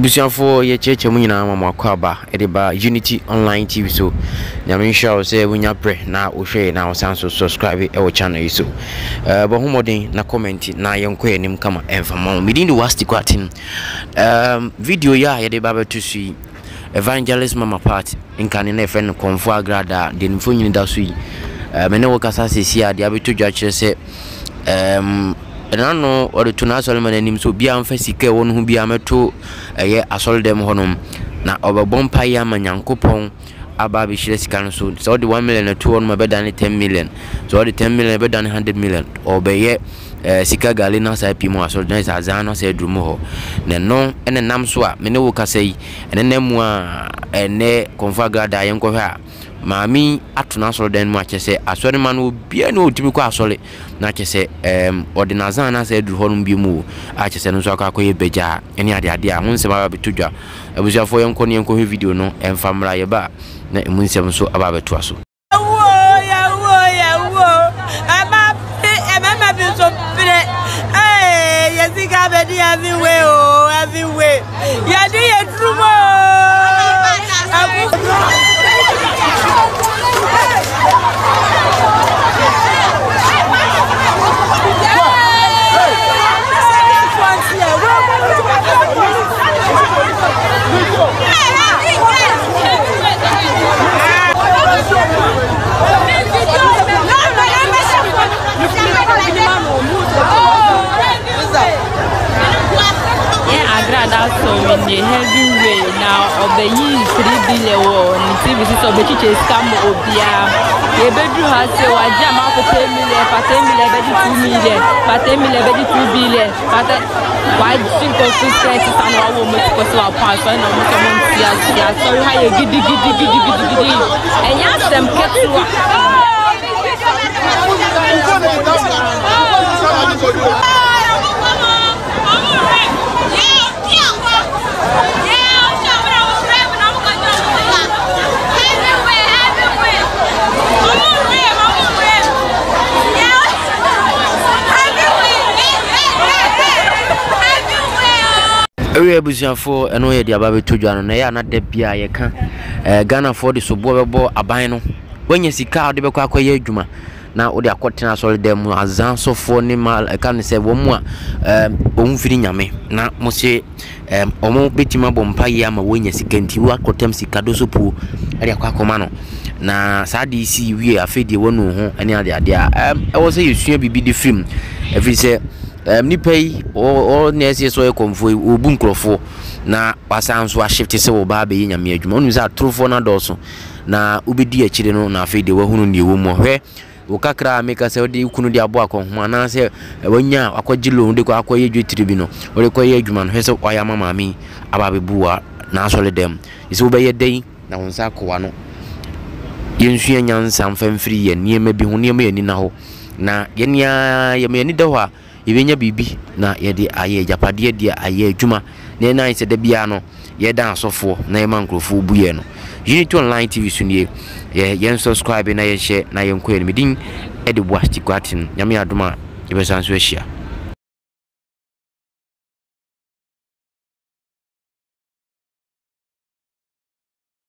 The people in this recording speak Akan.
Abusianfo ye cheche mu nyina mama akwaba edeba Unity Online TV so nyame hwa say wunya pre na wo hwe na wo sanso subscribe e wo channel so bo humodin na comment na yenko enim kama enfama midin the wasti kwatin video ya ye de baba to sui evangelist mama part nkane na friend konfo Agradaa de nfo nyini da so yi me wo kasa sesi ade abeto dwa kire se no or to na solomon anim so bia amfa sika won hu bia meto eye asoldem honom na obebom pa ya manyankopon aba be hire sika no so the 1 million na 2 on ma beda ne 10 million so the 10 million beda ne 100 million obeye sika gale na sa pimo asoldem is azano se drumo ho ne no ene nam so a me ne wo kasai ene namu a ene konfa Agradaa yenko ha Mami atuna solo den mu akese asore man obia na otimi kwa asole na akese ordinazan na se dru honum bi mu akese no so akakoye beja eni ade a hun se ba betudwa abusiafo yenko ne yenko video no emfamra ye ba na emun sem so aba betu aso Yesika bedi everywhere ya di etrumo Agradaa so in the heavy way now obey 3 billion on TV so be chiche scam obia e bedru ha se wa jama for 10 million for 10 million be 2 million for 10 million be 2 billion but why think of stress and how we must go so pass na mo so mon tia sorry how you gidi and ya sem ketua Ewe abusiafo eno ye dia ba betodwa no na ya na da bia ye ka Ghana for the sobo bebo aban no wanya sika ode bekwa akoye adwuma na ode akotena sole dem azan sofo ni mal ka ne se wo mu a omfiri nyame na mo se omo betima bompa ye ama wanya sika nti wa kotem sika do sopo ade akoma no na saadi si wie afedie wonu ho ene ade a wo se yesua bibi de film every say ni pay o nesi so e konfo obu nkrofo na wasanso a shift se wo ba be nyame adwuma onu za trofo na doso na ubedi akire no na afede wa hunu ne wo mo hwe wo kakra meka se odi kunu di abo akon na se wanya akogilo de ko akoye dwetiri bi no ore koye adwuma no hwe se oya mama mi aba be buwa na asole dem ise wo be ye dei na wonsa akwa no yensua nyansa mfamfiri ye niema bi ho niema ye ni na ho na yenia ye me ni da ho a ibenya bibi na yede aye japade dia aye adwuma na na ise da bia no ye dan asofo na ye mankrofo buye no Unity Online TV sunie ye subscribe na ye share na ye nko ye midin e de boasti kwatin nyame adoma ye besanso ahia